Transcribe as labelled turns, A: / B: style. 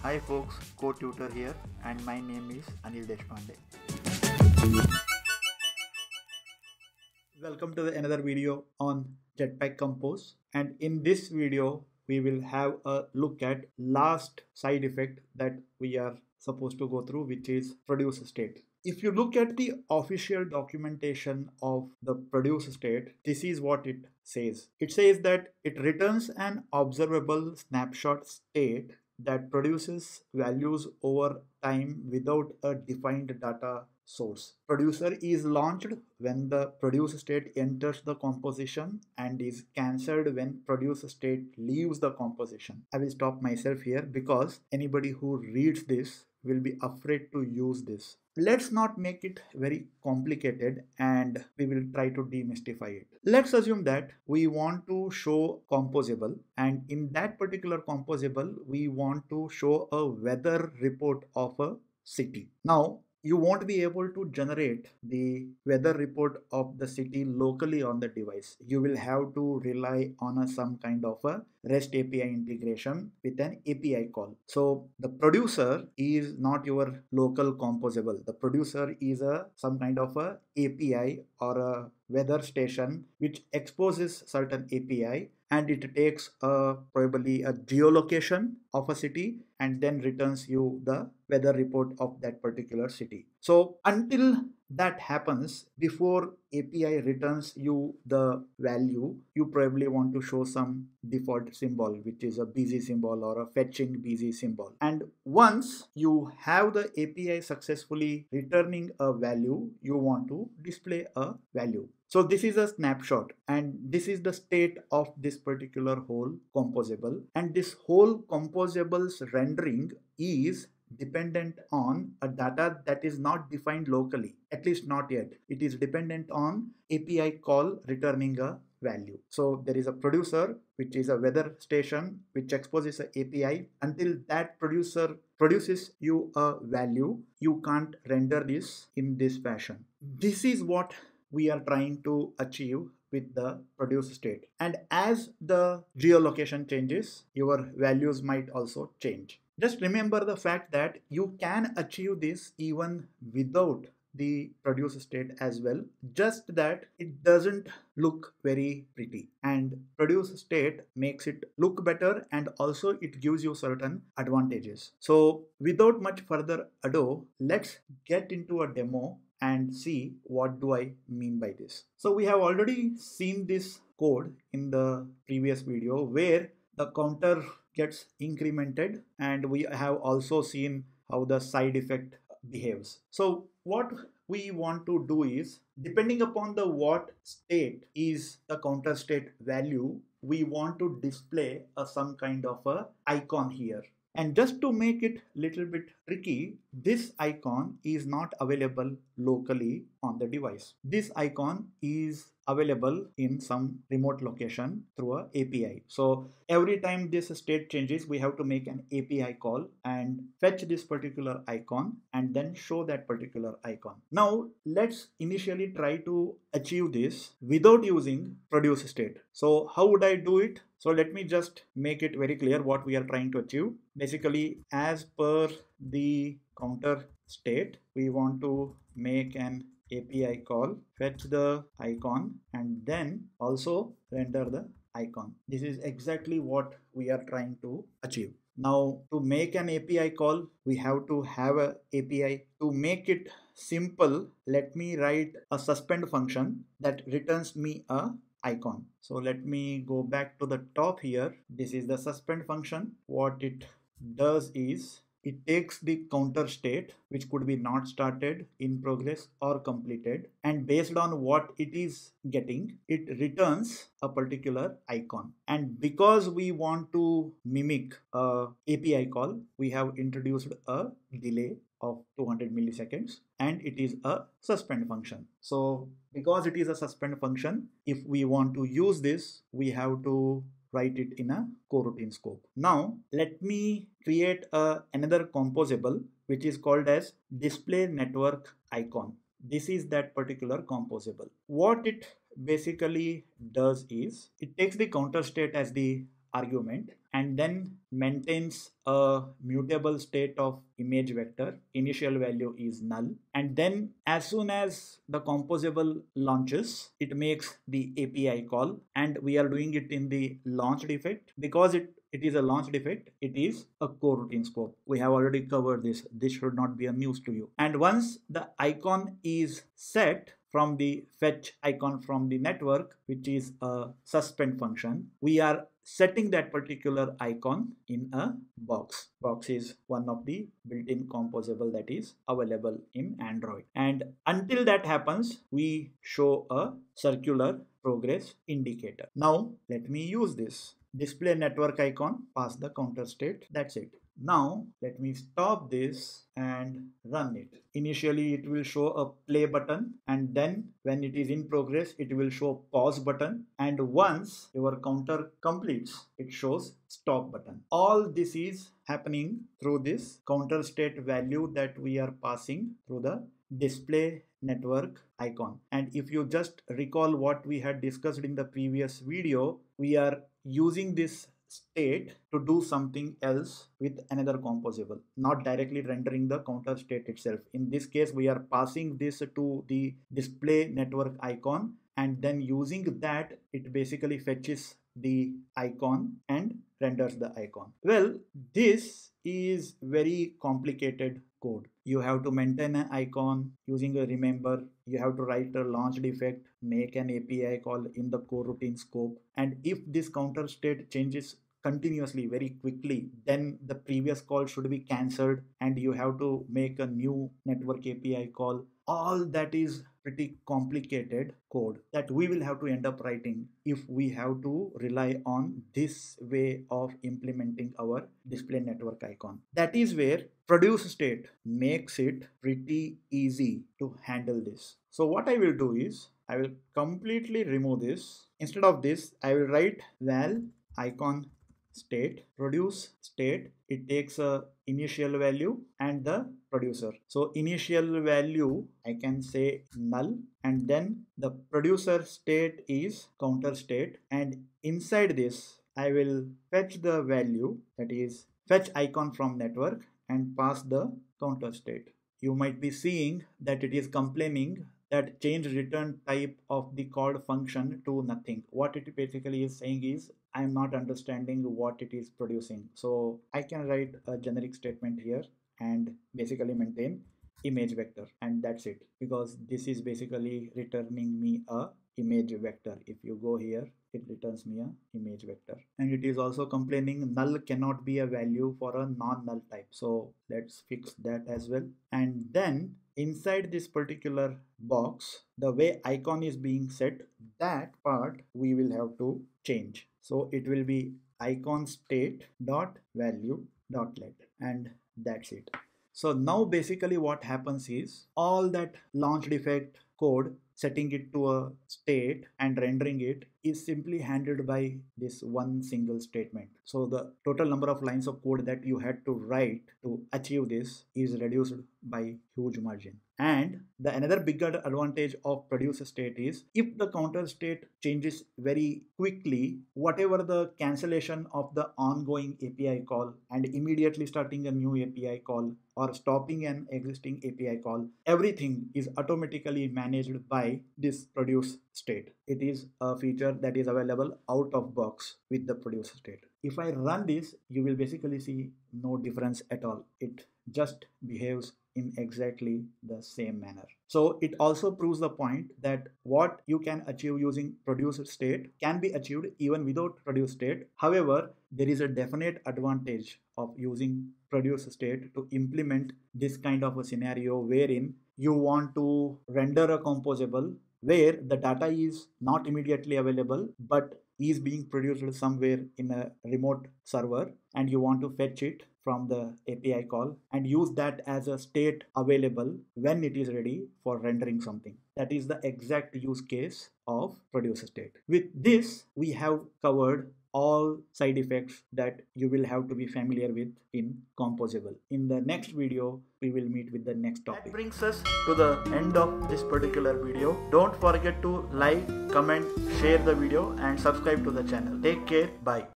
A: Hi folks, CodeTutor here and my name is Anil Deshpande. Welcome to another video on Jetpack Compose, and in this video we will have a look at last side effect that we are supposed to go through, which is produceState. If you look at the official documentation of the produceState, this is what it says. It says that it returns an observable snapshot state that produces values over time without a defined data source. Producer is launched when the produceState enters the composition and is cancelled when produceState leaves the composition. I will stop myself here because anybody who reads this will be afraid to use this. Let's not make it very complicated and we will try to demystify it. Let's assume that we want to show composable, and in that particular composable we want to show a weather report of a city. Now you won't be able to generate the weather report of the city locally on the device. You will have to rely on some kind of a REST API integration with an API call. So the producer is not your local composable. The producer is some kind of a API or a weather station which exposes certain API, and it takes probably a geolocation of a city and then returns you the weather report of that particular city. So until that happens, before API returns you the value, you probably want to show some default symbol, which is a busy symbol or a fetching busy symbol. And once you have the API successfully returning a value, you want to display a value. So this is a snapshot, and this is the state of this particular whole composable, and this whole composable's rendering is dependent on a data that is not defined locally, at least not yet. It is dependent on API call returning a value. So there is a producer, which is a weather station which exposes an API. Until that producer produces you a value, you can't render this in this fashion. This is what we are trying to achieve with the produceState. And as the geolocation changes, your values might also change. Just remember the fact that you can achieve this even without the produceState as well, just that it doesn't look very pretty, and produceState makes it look better, and also it gives you certain advantages. So without much further ado, let's get into a demo and see what do I mean by this. So we have already seen this code in the previous video where the counter gets incremented, and we have also seen how the side effect behaves. So what we want to do is, depending upon the what state is the counter state value, we want to display some kind of a icon here. And just to make it little bit tricky, this icon is not available locally on the device. This icon is available in some remote location through an API. So every time this state changes, we have to make an API call and fetch this particular icon and then show that particular icon. Now let's initially try to achieve this without using produceState. So how would I do it? So let me just make it very clear what we are trying to achieve. Basically, as per the counter state, we want to make an API call, fetch the icon, and then also render the icon. This is exactly what we are trying to achieve. Now, to make an API call, we have to have an API. To make it simple, let me write a suspend function that returns me a icon. So let me go back to the top here. This is the suspend function. What it does is, it takes the counter state, which could be not started, in progress, or completed, and based on what it is getting, it returns a particular icon. And because we want to mimic a API call, we have introduced a delay of 200 milliseconds, and it is a suspend function. So because it is a suspend function, if we want to use this, we have to write it in a coroutine scope. Now let me create another composable which is called as DisplayNetworkIcon. This is that particular composable. What it basically does is, it takes the counter state as the argument, and then maintains a mutable state of image vector. Initial value is null, and then as soon as the composable launches, it makes the API call, and we are doing it in the launched effect. Because it is a launched effect, it is a coroutine scope. We have already covered this. This should not be a news to you. And once the icon is set from the fetch icon from the network, which is a suspend function, we are setting that particular icon in a box. Box is one of the built-in composable that is available in Android. And until that happens, we show a circular progress indicator. Now let me use this display network icon, pass the counter state. That's it. Now let me stop this and run it. Initially it will show a play button, and then when it is in progress it will show pause button, and once your counter completes it shows stop button. All this is happening through this counter state value that we are passing through the display network icon. And if you just recall what we had discussed in the previous video, we are using this state to do something else with another composable, not directly rendering the counter state itself. In this case, we are passing this to the display network icon, and then using that, it basically fetches the icon and renders the icon. Well, this is very complicated code. You have to maintain an icon using a remember. You have to write a launched effect, make an API call in the coroutine scope. And if this counter state changes continuously very quickly, then the previous call should be cancelled and you have to make a new network API call. All that is pretty complicated code that we will have to end up writing if we have to rely on this way of implementing our display network icon. That is where produceState makes it pretty easy to handle this. So what I will do is I will completely remove this. Instead of this, I will write val icon state produce state. It takes a initial value and the producer. So initial value I can say null, and then the producer state is counter state, and inside this I will fetch the value, that is fetch icon from network, and pass the counter state. You might be seeing that it is complaining that change return type of the called function to nothing. What it basically is saying is I am not understanding what it is producing. So I can write a generic statement here and basically maintain image vector, and that's it, because this is basically returning me a image vector. If you go here, it returns me a image vector, and it is also complaining null cannot be a value for a non-null type. So let's fix that as well. And then inside this particular box, the way icon is being set, that part we will have to change. So it will be icon state dot value dot let, and that's it. So now basically what happens is all that launched effect code, setting it to a state and rendering it, is simply handled by this one single statement. So the total number of lines of code that you had to write to achieve this is reduced by huge margin. And the another bigger advantage of produceState is if the counter state changes very quickly, whatever the cancellation of the ongoing API call and immediately starting a new API call or stopping an existing API call, everything is automatically managed by this produceState. It is a feature that is available out of box with the produceState. If I run this, you will basically see no difference at all. It just behaves in exactly the same manner. So it also proves the point that what you can achieve using produceState can be achieved even without produceState. However, there is a definite advantage of using produceState to implement this kind of a scenario wherein you want to render a composable where the data is not immediately available but is being produced somewhere in a remote server, and you want to fetch it from the API call and use that as a state available when it is ready for rendering something. That is the exact use case of produceState. With this, we have covered all side effects that you will have to be familiar with in Composable. In the next video, we will meet with the next topic. That brings us to the end of this particular video. Don't forget to like, comment, share the video and subscribe to the channel. Take care. Bye.